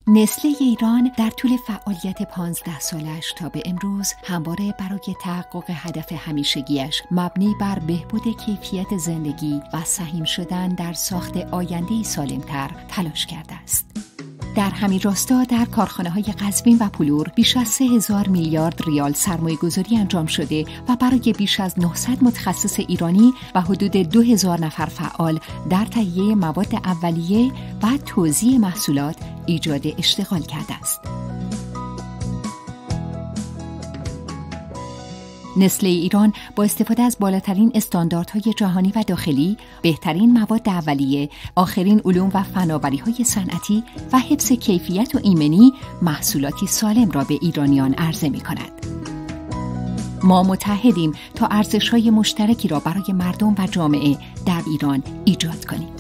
نسله ایران در طول فعالیت 15 سالش تا به امروز همواره برای تحقق هدف همیشگیش مبنی بر بهبود کیفیت زندگی و سهیم شدن در ساخت آینده‌ای سالم‌تر تلاش کرده است. در همین راستا در کارخانه‌های قزوین و پلور بیش از 3000 میلیارد ریال سرمایه‌گذاری انجام شده و برای بیش از 900 متخصص ایرانی و حدود 2000 نفر فعال در تهیه مواد اولیه و توزیع محصولات ایجاد اشتغال کرده است. نسله ایران با استفاده از بالاترین استانداردهای جهانی و داخلی، بهترین مواد اولیه، آخرین علوم و فناوری‌های صنعتی و حفظ کیفیت و ایمنی محصولاتی سالم را به ایرانیان عرضه می‌کند. ما متحدیم تا ارزش‌های مشترکی را برای مردم و جامعه در ایران ایجاد کنیم.